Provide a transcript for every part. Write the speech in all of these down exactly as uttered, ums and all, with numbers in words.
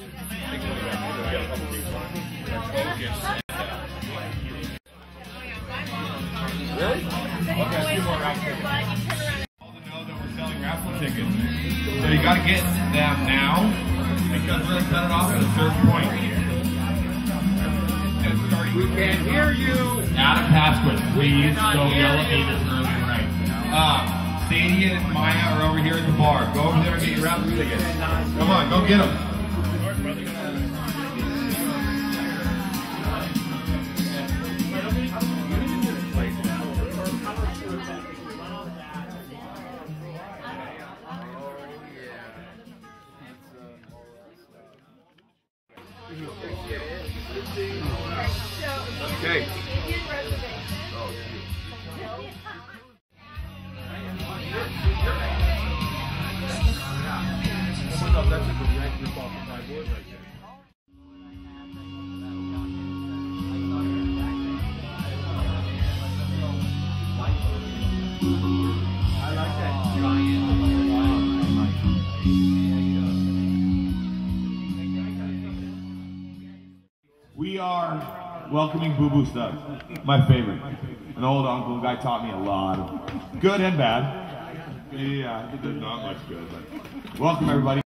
Really? Okay, a few more raffle tickets. All to know that we're selling raffle tickets. So you gotta get them now because we're gonna cut it off at a certain point. We can't hear you. Adam Pasquin, please go yell at me this early tonight. Uh, Sadie and Maya are over here at the bar. Go over there and get your raffle tickets. Come on, go get them. Okay. Oh, that's a good rank rip off the sideboard right there. I like that giant. We are welcoming Boo Boo Stubbs, my favorite. An old uncle guy taught me a lot of good and bad. Yeah, he did not much good, but welcome everybody.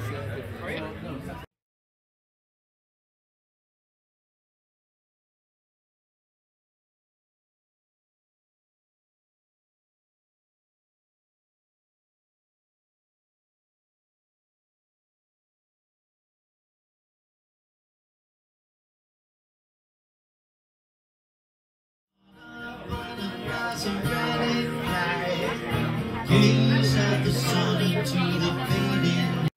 Gaze at the sun into the fading.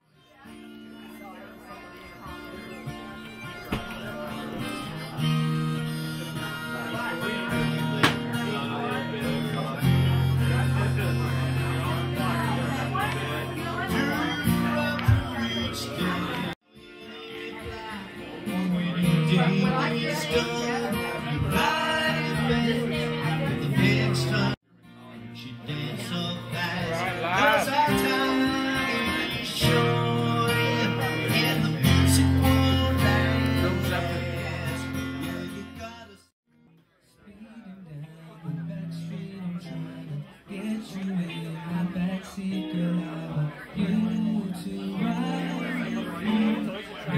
She danced so fast. Cause our time is short, and the music won't last. Yeah, you gotta speeding down the back street. I'm trying to get you in my backseat, girl. I want you to ride with me,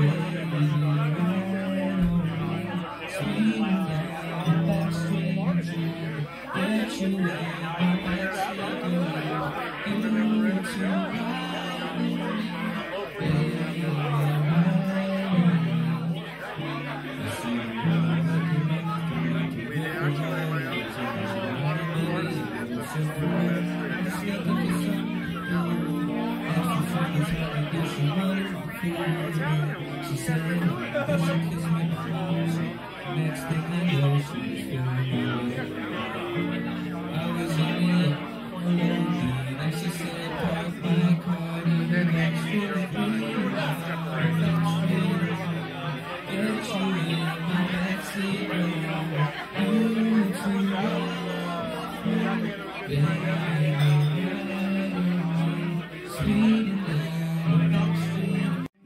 speeding down the back street. I'm trying to get you in my backseat, girl. I want you to ride with me, she said, that she kissed me before. Next thing I know, she's feeling me. I was on it alone, and she said, park my car in the next street. Get you in my backseat, girl. You to ride, baby. Speeding down the back street.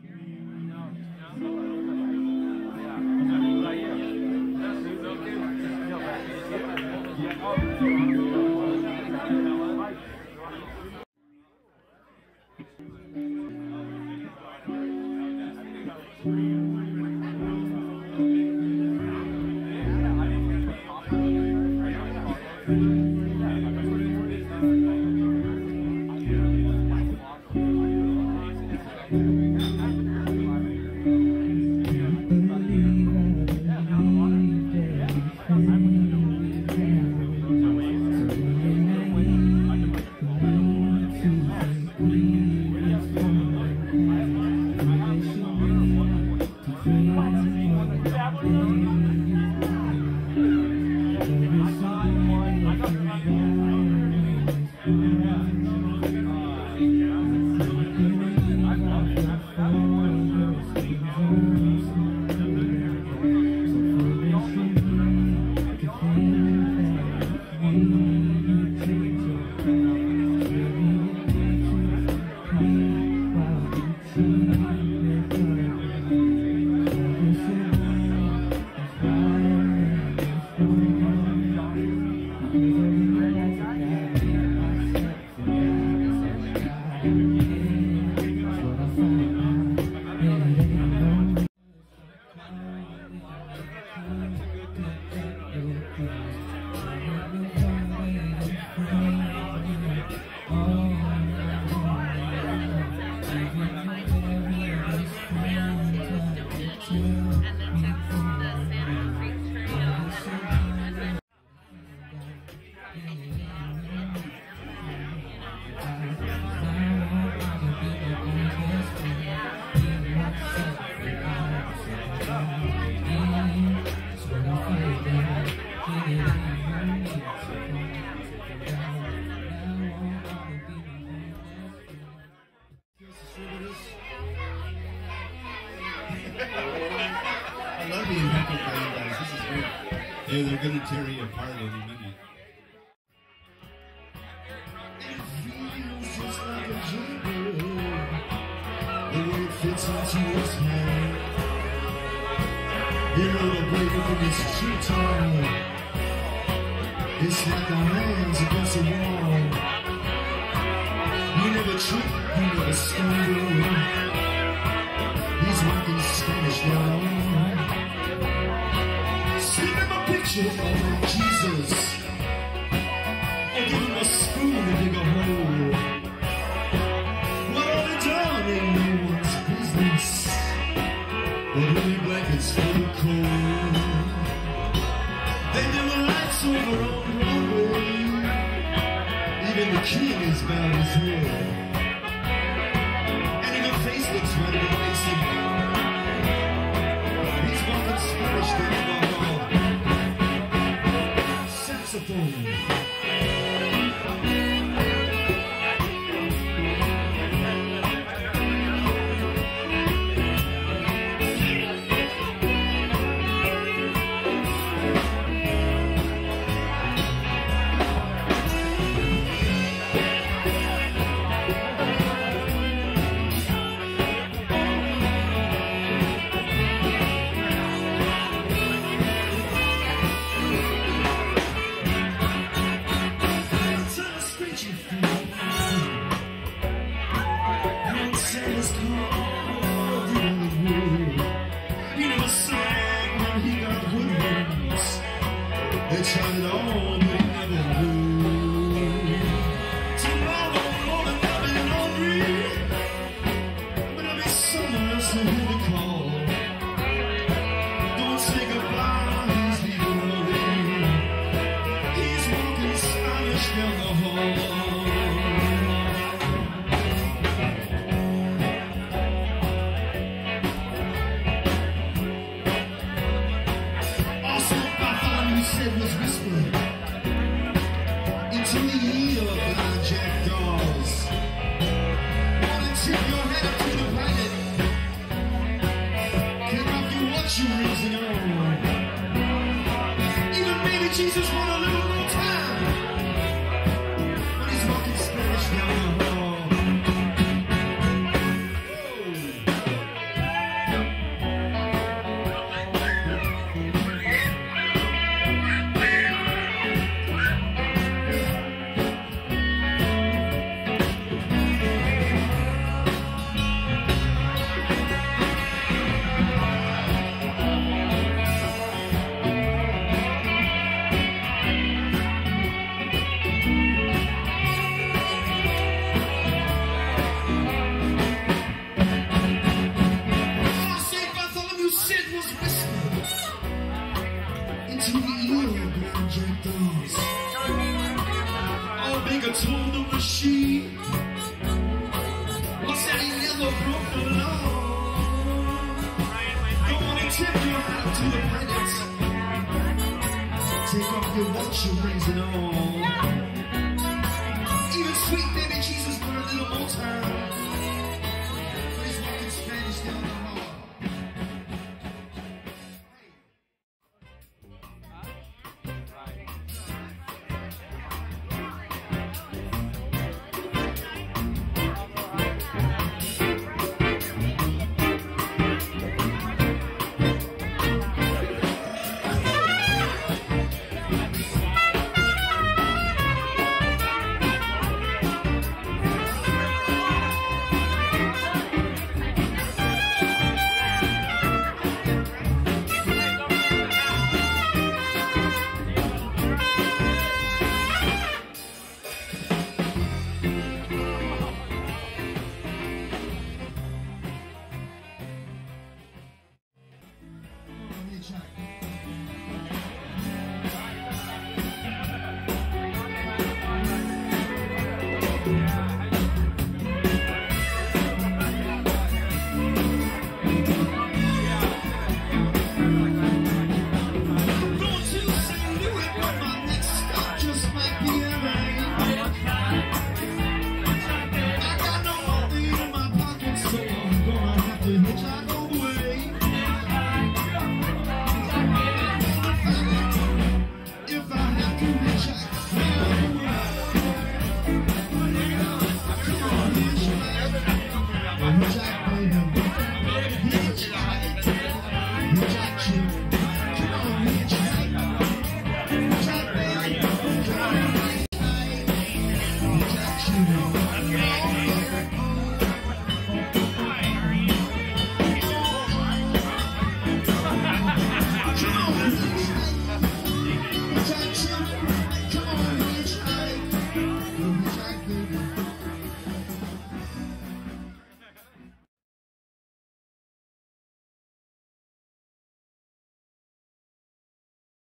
I love being heckled by you guys. This is great. Yeah, they're going to tear you apart any minute. It feels just like a dream, the way it fits into his hand. You know the break up against true time. It's like our hands against a wall. You never trip, you never stumble. down. Slip him a picture of Jesus, or give him a spoon to dig a hole. What all they done ain't no one's business. The holy blankets full of cold. They dim the lights over on Broadway. Even the king is bowed his head. And even face looks right at face him. He's walking Spanish down the hall. Saxophone. They tried it all, but it never would. Tomorrow morning I'll be hungry, but I'll be someone else to hear the call. Don't say goodbye, he's leaving early. He's walking Spanish down the hall. Said was whispered into the ear of blind jackdaws. Wanna tip your head up to the planet. Kick off your watch, you reason on. Even maybe Jesus want a little more time when he's walking Spanish down the hall. Into the ear of blind jackdaws. All bigger told the machine was that he never broke the law. Don't want to tip your hat up to the planets. Take off your watch, your rings and all. Even sweet baby Jesus for a little more time. But he's walking Spanish down the hall. Jack, baby. Jack, Jack,